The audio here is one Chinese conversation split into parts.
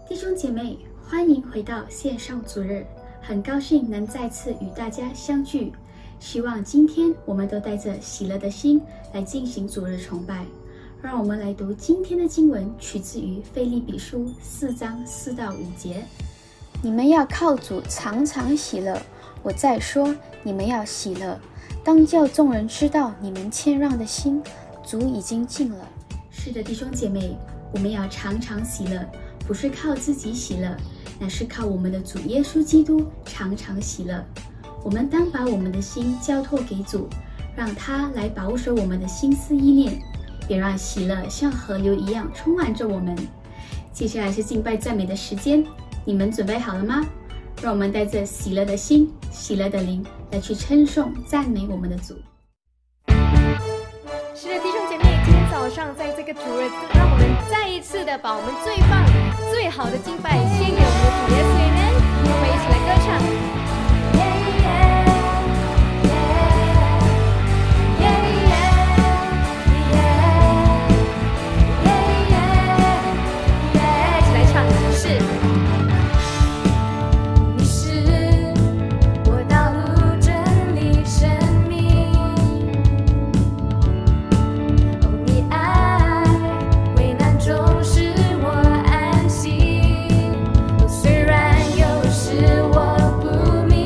弟兄姐妹，欢迎回到线上主日，很高兴能再次与大家相聚。希望今天我们都带着喜乐的心来进行主日崇拜。让我们来读今天的经文，取自于腓立比书4章4到5节。你们要靠主常常喜乐。我再说，你们要喜乐，当叫众人知道你们谦让的心，主已经尽了。是的，弟兄姐妹，我们要常常喜乐，不是靠自己喜乐，乃是靠我们的主耶稣基督常常喜乐。我们当把我们的心交托给主，让他来保守我们的心思意念，也让喜乐像河流一样充满着我们。接下来是敬拜赞美的时间，你们准备好了吗？让我们带着喜乐的心、喜乐的灵来去称颂赞美我们的主。 是的，弟兄姐妹，今天早上在这个主日，让我们再一次的把我们最棒、最好的敬拜献给我们的主耶稣，阿们。我们一起来歌唱。 虽然有时我不明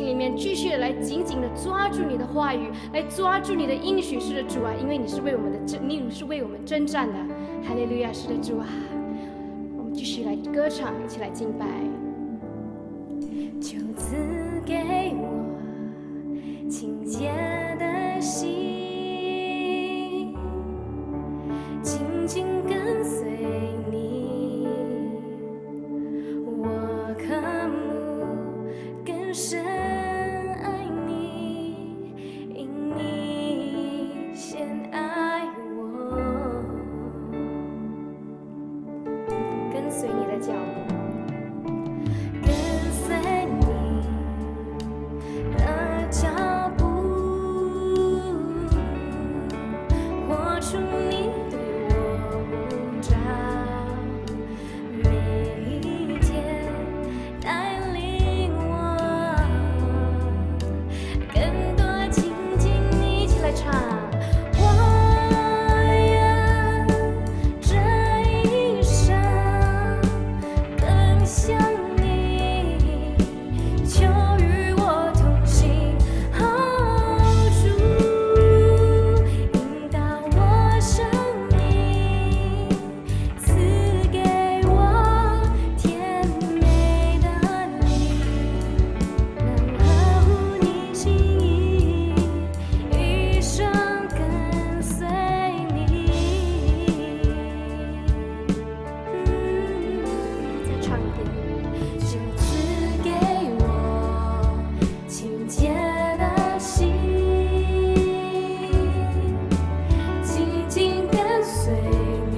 里面继续的来紧紧的抓住你的话语，来抓住你的应许。是的，主啊，因为你是为我们征战的。哈利路亚！是的，主啊，我们继续来歌唱，一起来敬拜。就赐给我清洁的心，紧紧跟随你，我渴慕更深爱你，因你先爱我，跟随你的脚步，跟随你的脚步，活出你对我呼召，每一天带领我更多亲近你，一起来唱。我愿这一生更像你，求与我同行，好主引导我生命，赐给我甜美的你，能合乎你心意，一生跟随你。再唱一遍。就赐给我清洁的心，紧紧跟随你，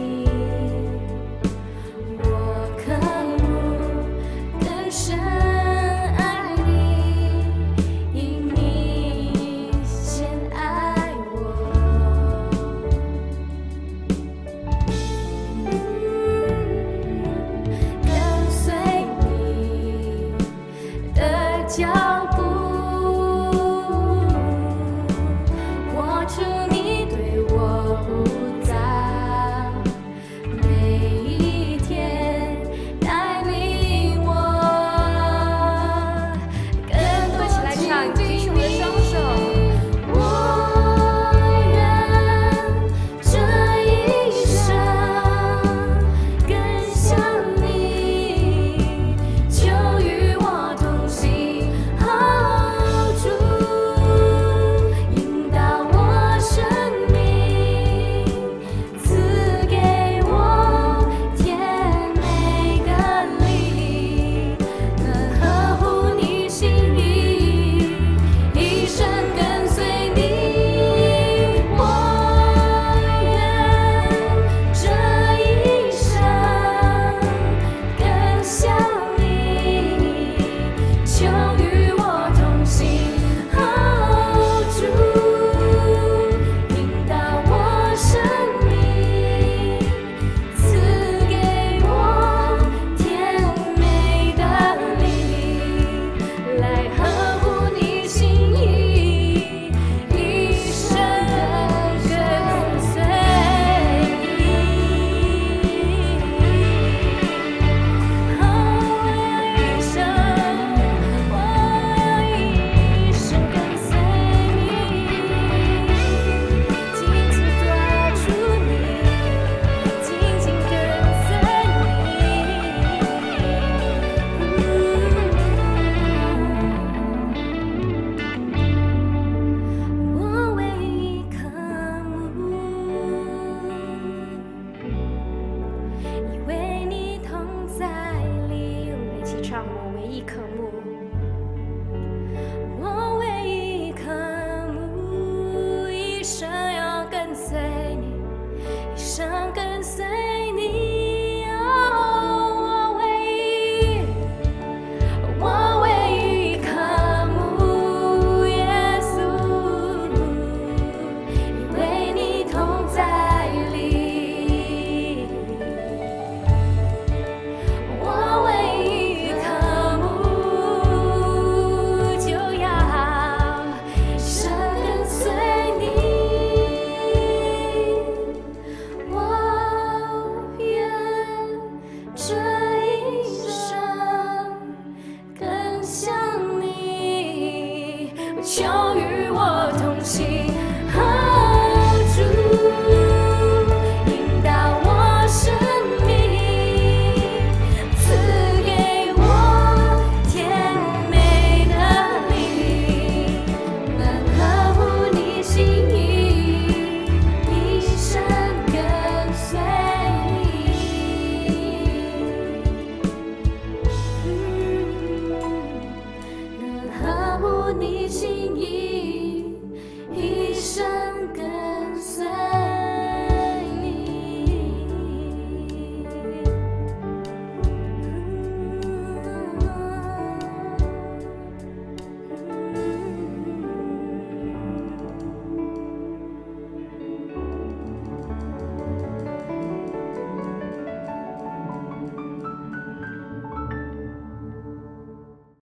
我渴慕更深爱你，因你先爱我。跟随你的脚步，活出你对我呼召，每一天带领我更多起来唱，举起我们的双手。我愿这一生更像你，求与我同行，好就与我同行。主引导我生命，赐给我甜美的灵，能合乎你心意，一生跟随你，能合乎你心意。